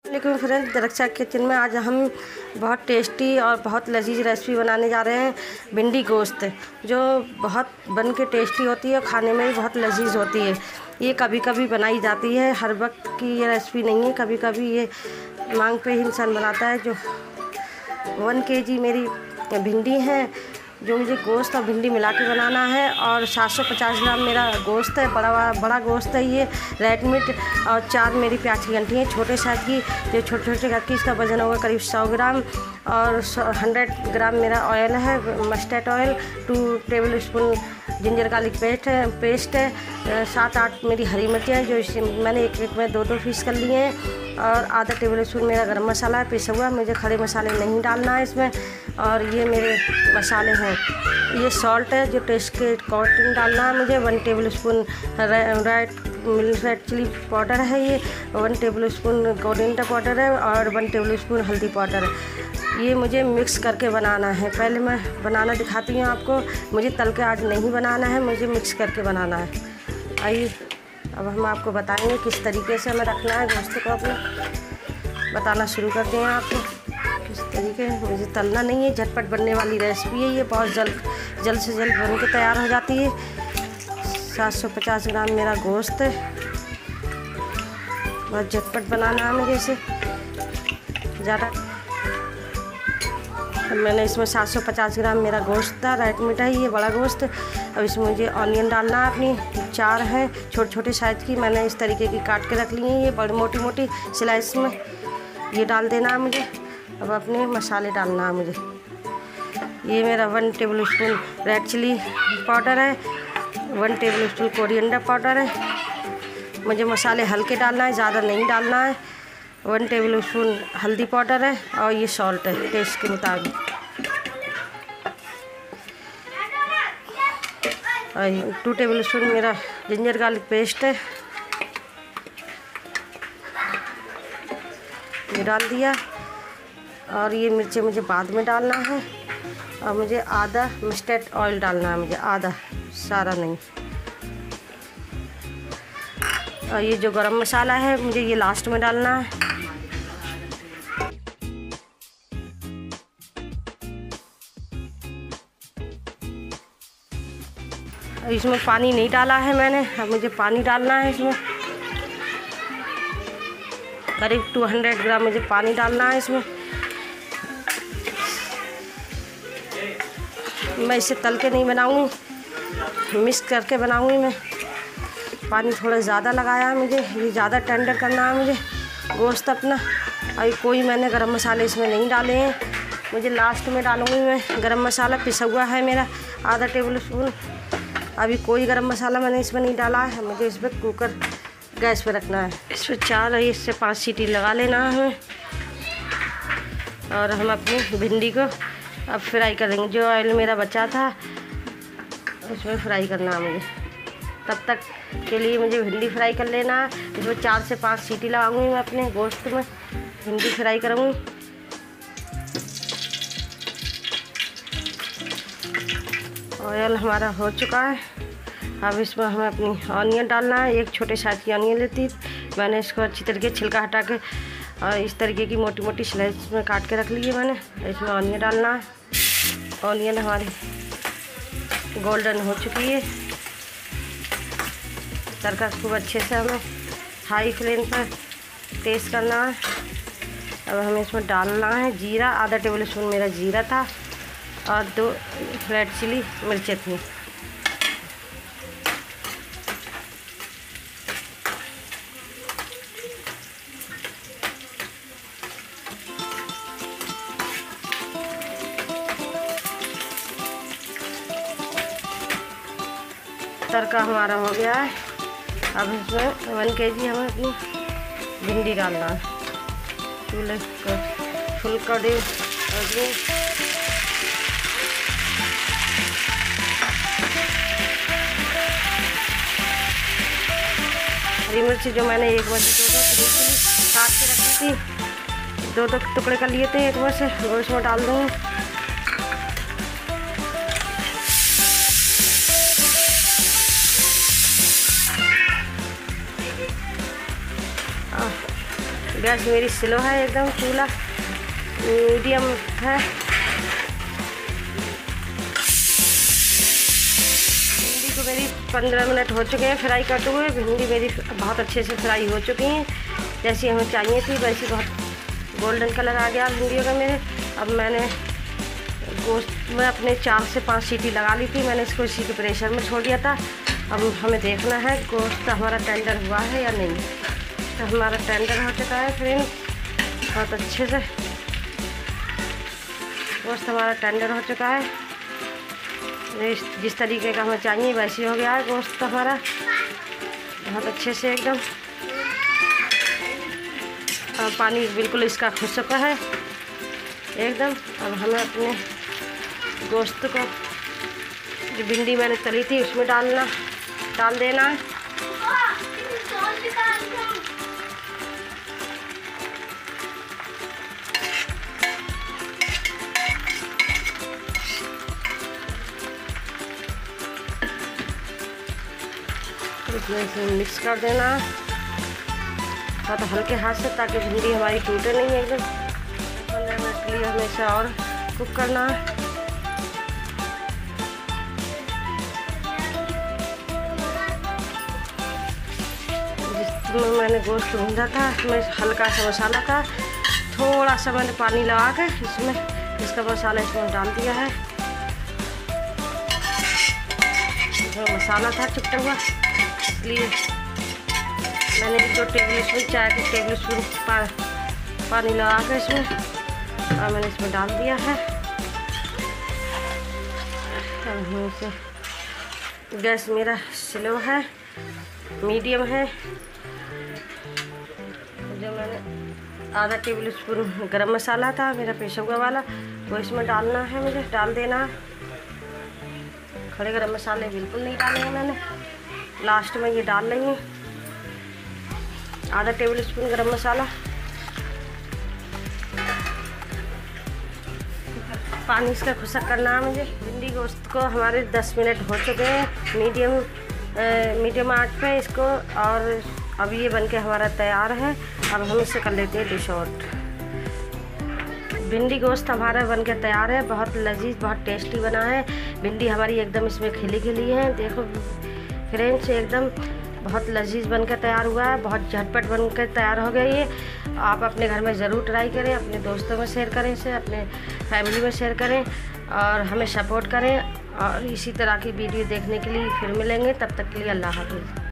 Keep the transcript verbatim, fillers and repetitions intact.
लेकिन friends, दरक्षा kitchen में आज हम बहुत टेस्टी और बहुत लजीज रेसिपी बनाने जा रहे हैं। भिंडी गोश्त, जो बहुत बन के टेस्टी होती है, खाने में भी बहुत लजीज होती है। ये कभी कभी बनाई जाती है, हर वक्त की ये रेसिपी नहीं है। कभी कभी ये मांग पे ही इंसान बनाता है। जो वन के जी मेरी भिंडी है, जो मुझे गोश्त और भिंडी मिला के बनाना है, और सात सौ पचास ग्राम मेरा गोश्त है, बड़ा बड़ा गोश्त है ये, रेड मीट, और चार मेरी प्याज की गंठी हैं छोटे साइज की, जो छोटे छोटे करके इसका वजन होगा करीब सौ ग्राम। और हंड्रेड ग्राम मेरा ऑयल है, mustard oil, two tablespoon ginger garlic paste है पेस्ट है सात आठ मेरी हरी मिर्चियाँ, जो इसे मैंने एक एक में दो दो पीस कर लिए हैं, और आधा टेबल स्पून मेरा गरम मसाला है पिसा हुआ। मुझे खड़े मसाले नहीं डालना है इसमें। और ये मेरे मसाले हैं, ये सॉल्ट है जो टेस्ट के अकॉर्डिंग डालना है मुझे। One tablespoon red red chilli powder है, ये one tablespoon coriander powder है, और वन टेबल स्पून हल्दी पाउडर है। ये मुझे मिक्स करके बनाना है। पहले मैं बनाना दिखाती हूँ आपको। मुझे तल के आज नहीं बनाना है, मुझे मिक्स करके बनाना है। आइए अब हम आपको बताएंगे किस तरीके से हमें रखना है गोश्त को। अपना बताना शुरू करते हैं आपको किस तरीके। मुझे तलना नहीं है, झटपट बनने वाली रेसिपी है ये, बहुत जल्द जल्द से जल्द बन के तैयार हो जाती है। सात सौ पचास ग्राम मेरा गोश्त है, बहुत झटपट बनाना है मुझे इसे ज़्यादा। मैंने इसमें सात सौ पचास ग्राम मेरा गोश्त था, रेड मीट है ये, बड़ा गोश्त। अब इसमें मुझे ऑनियन डालना है, अपनी चार है छोटे छोटे साइज़ की, मैंने इस तरीके की काट के रख ली हैं, ये बड़ी मोटी मोटी स्लाइस में, ये डाल देना है मुझे। अब अपने मसाले डालना है मुझे। ये मेरा one tablespoon red chilli powder है, one tablespoon coriander powder है। मुझे मसाले हल्के डालना है, ज़्यादा नहीं डालना है। वन टेबल स्पून हल्दी पाउडर है, और ये सॉल्ट है टेस्ट के मुताबिक। और टू टेबल स्पून मेरा जिंजर गार्लिक पेस्ट है, ये डाल दिया। और ये मिर्ची मुझे बाद में डालना है। और मुझे आधा मस्टर्ड ऑयल डालना है, मुझे आधा, सारा नहीं। और ये जो गरम मसाला है मुझे ये लास्ट में डालना है। इसमें पानी नहीं डाला है मैंने, अब मुझे पानी डालना है इसमें। करीब दो सौ ग्राम मुझे पानी डालना है इसमें। मैं इसे तल के नहीं बनाऊंगी, मिक्स करके बनाऊंगी मैं। पानी थोड़ा ज़्यादा लगाया है मुझे, ये ज़्यादा टेंडर करना है मुझे गोश्त अपना। अभी कोई मैंने गरम मसाले इसमें नहीं डाले हैं, मुझे लास्ट में डालूंगी मैं। गरम मसाला पिसा हुआ है मेरा आधा टेबल स्पून। अभी कोई गरम मसाला मैंने इसमें नहीं डाला है। मुझे इस पर कुकर गैस पे रखना है, इस पर चार इससे पाँच सीटी लगा लेना है हमें। और हम अपनी भिंडी को अब फ्राई कर देंगे। जो ऑयल मेरा बचा था उसमें फ्राई करना है मुझे। तब तक के लिए मुझे भिंडी फ्राई कर लेना है। इसमें चार से पाँच सीटी लगाऊंगी मैं अपने गोश्त में, भिंडी फ्राई करूँगी। ऑयल हमारा हो चुका है। अब इसमें हमें अपनी ऑनियन डालना है। एक छोटे साइज की ऑनियन लेती, मैंने इसको अच्छी तरीके छिलका हटा के और इस तरीके की मोटी मोटी स्लाइस में काट के रख ली है मैंने। इसमें ऑनियन डालना है। ऑनियन हमारी गोल्डन हो चुकी है। तड़का खूब अच्छे से हमें हाई फ्लेम पर तेज़ करना है। अब हमें इसमें डालना है जीरा, आधा टेबल स्पून मेरा जीरा था, और दो रेड चिली मिर्चें थी। तड़का हमारा हो गया है। अब इसमें वन के जी हमें अपनी भिंडी डालना है। चूल्हे को फुल कर दे। हरी मिर्ची जो मैंने एक बजे दो दो काट के रखी थी, दो दो टुकड़े कर लिए थे एक बार से, वो इसमें डाल दूँगी। गैस मेरी स्लो है एकदम, चूल्हा मीडियम है। भिंडी को मेरी पंद्रह मिनट हो चुके हैं फ्राई करते हुए। भिंडी मेरी बहुत अच्छे से फ्राई हो चुकी हैं, जैसी हमें चाहिए थी वैसी। बहुत गोल्डन कलर आ गया भिंडियों का मेरे। अब मैंने गोश्त में अपने चार से पाँच सीटी लगा ली थी, मैंने इसको इसी के प्रेशर में छोड़ दिया था। अब हमें देखना है गोश्त हमारा टेंडर हुआ है या नहीं। तो हमारा टेंडर हो चुका है फ्रेंड, बहुत अच्छे से गोश्त हमारा टेंडर हो चुका है। जिस तरीके का हमें चाहिए वैसे हो गया है गोश्त हमारा, बहुत अच्छे से एकदम। अब पानी बिल्कुल इसका खुश चुका है एकदम। अब हमें अपने गोश्त को, जो भिंडी मैंने तली थी उसमें डालना डाल देना है। इसमें इसे मिक्स कर देना बहुत हल्के हाथ से, ताकि भिंडी हमारी टूटे नहीं एकदम। पंद्रह मिनट के लिए हमें इसे और कुक करना है। जिसमें मैंने गोश्त भूंजा था उसमें हल्का सा मसाला था, थोड़ा सा मैंने पानी लगा के इसमें इसका मसाला इसमें डाल दिया है। जो मसाला था चिपटा हुआ, इसलिए मैंने दो टेबल स्पून चाय के टेबल स्पून पा, पानी लगा कर इसमें और मैंने इसमें डाल दिया है। इसे गैस मेरा स्लो है, मीडियम है। जो मैंने आधा टेबल स्पून गरम मसाला था मेरा पेशा हुआ वाला, वो इसमें डालना है, मुझे डाल देना। खड़े गरम मसाले बिल्कुल नहीं डाले हैं मैंने, लास्ट में ये डाल रही हूँ आधा टेबल स्पून गरम मसाला। पानी इसका खुशक करना है मुझे। भिंडी गोश्त को हमारे दस मिनट हो चुके हैं मीडियम मीडियम आंच पे इसको, और अब ये बनके हमारा तैयार है। अब हम इसे कर लेते हैं डिश आउट। भिंडी गोश्त हमारा बनके तैयार है, बहुत लजीज बहुत टेस्टी बना है। भिंडी हमारी एकदम इसमें खिली खिली है, देखो फ्रेंड्स एकदम बहुत लजीज बनकर तैयार हुआ है, बहुत झटपट बनकर तैयार हो गई है। आप अपने घर में ज़रूर ट्राई करें, अपने दोस्तों में शेयर करें इसे, अपने फैमिली में शेयर करें और हमें सपोर्ट करें। और इसी तरह की वीडियो देखने के लिए फिर मिलेंगे, तब तक के लिए अल्लाह हाफ़िज़।